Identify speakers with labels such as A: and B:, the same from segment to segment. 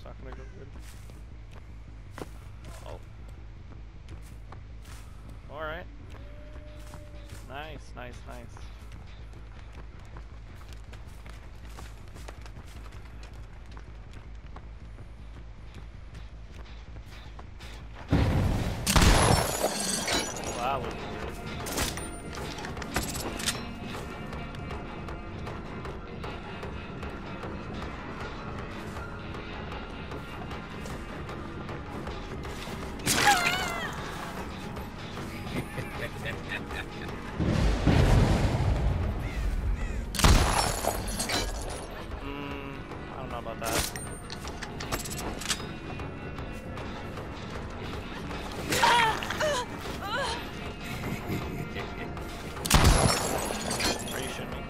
A: not gonna go good. Oh. Alright. Nice, nice, nice. Wow, that was weird. I don't know about that. Are you shitting me?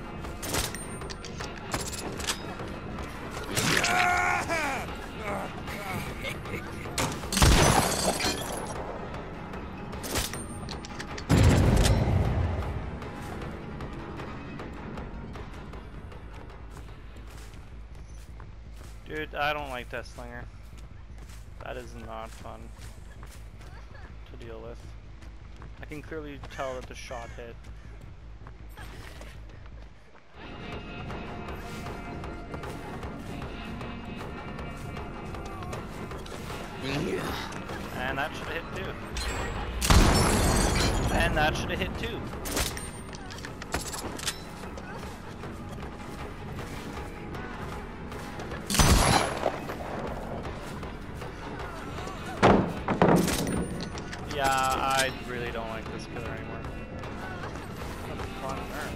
A: Dude, I don't like that slinger. That is not fun to deal with. I can clearly tell that the shot hit. And that should have hit too. And that should have hit too. Yeah, I really don't like this killer anymore. What a fun nerf.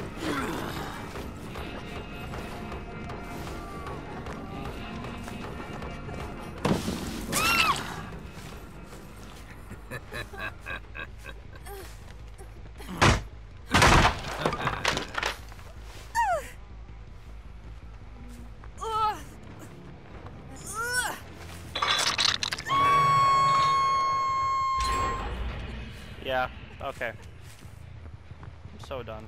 A: Yeah, okay. I'm so done.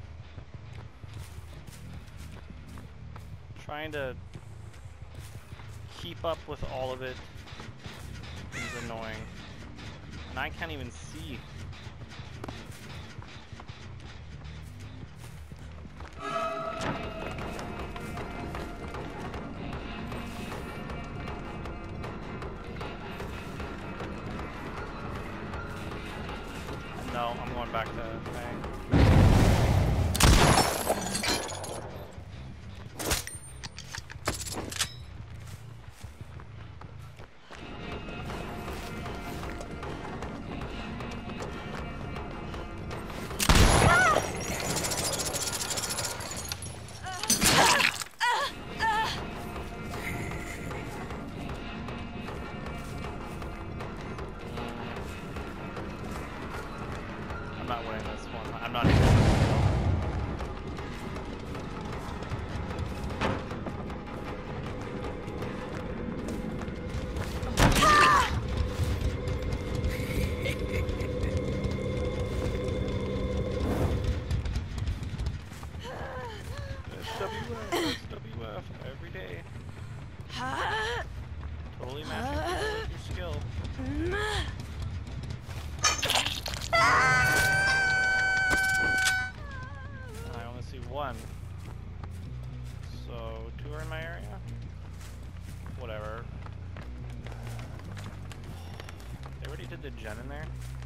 A: Trying to keep up with all of it is annoying. And I can't even see. No, I'm going back to Fang. I'm not winning this one. I'm not even winning this WF every day. Totally matching your skill. I only see one. So 2 are in my area? Whatever. They already did the gen in there.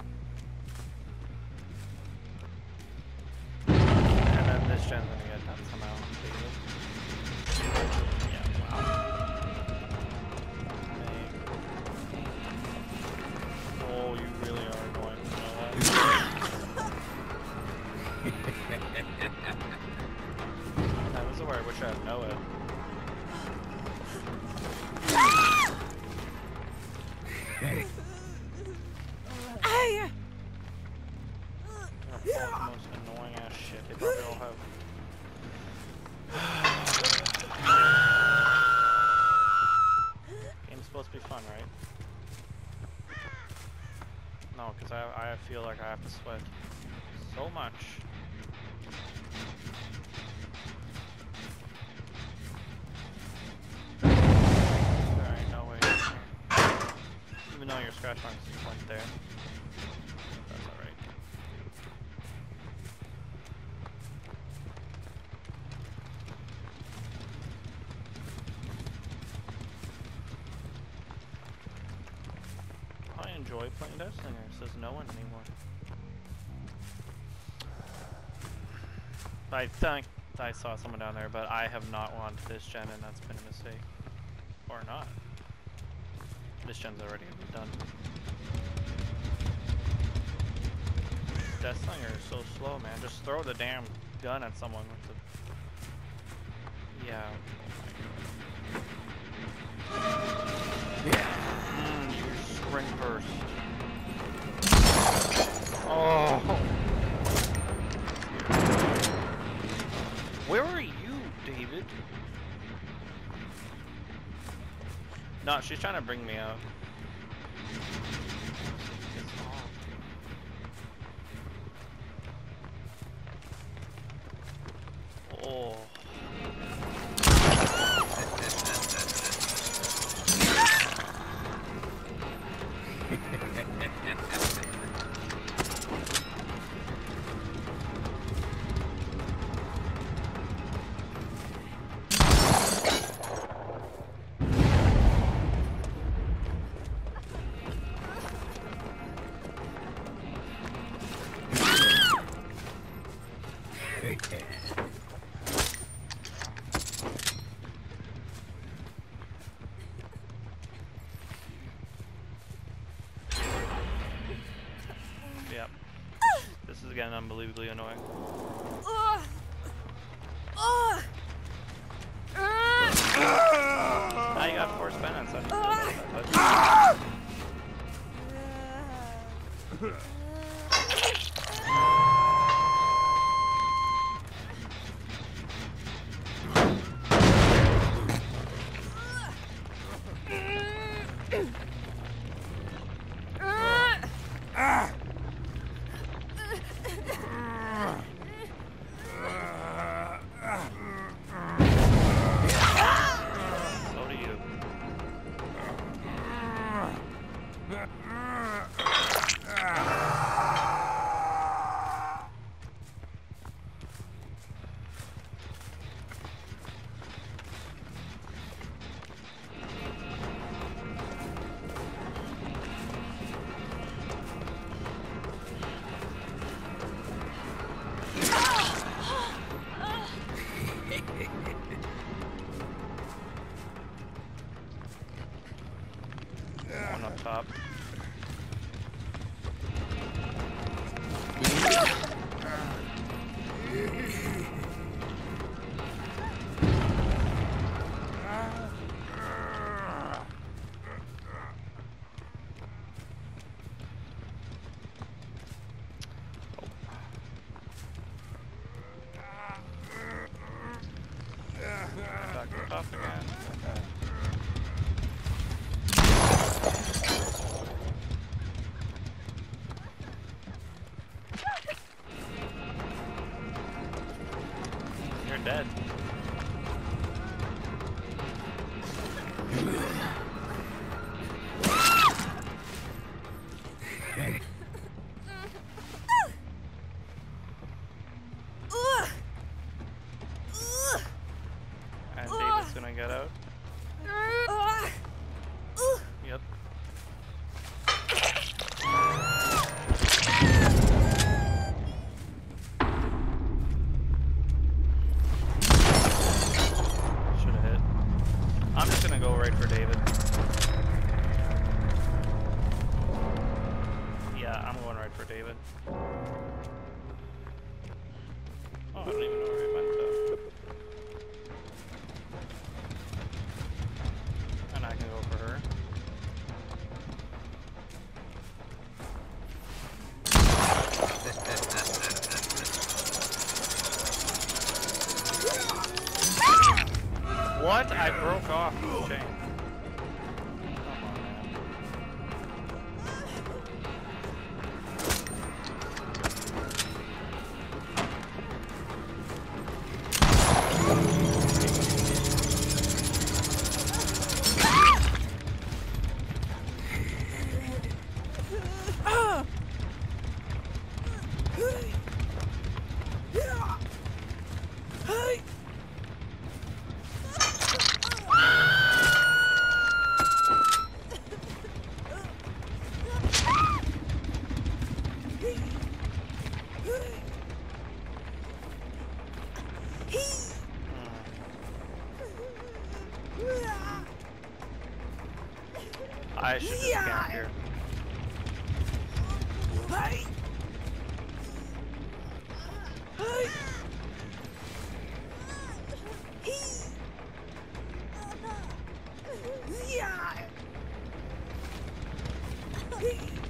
A: And then this gen's gonna get done somehow. Yeah, wow. Oh, you really are going to know that. That was the word I wish I would know it. The most annoying ass shit they probably all have. Game's supposed to be fun, right? No, because I feel like I have to sweat so much. There ain't no way. know your scratch marks went there. That's alright. I enjoy playing Deathslinger, says no one anymore. I think I saw someone down there, but I have not won this gen, and that's been a mistake. Or not. This gen's already done. Deathslinger is so slow, man. Just throw the damn gun at someone with the... Yeah. You sprint burst. Oh! Where are you, David? No, she's trying to bring me out. Oh. Yep. This is getting unbelievably annoying. Now you got forced penance. One up top. Back to top again. You're dead. And David's gonna get out. Yep. Should've hit. I'm just gonna go right for David. Yeah, I'm going right for David. Oh, I don't even know where he went though. And I can go for her. What? I broke off the chain. Come on, man. I should just camp here.
B: Hey! Hey! Yeah!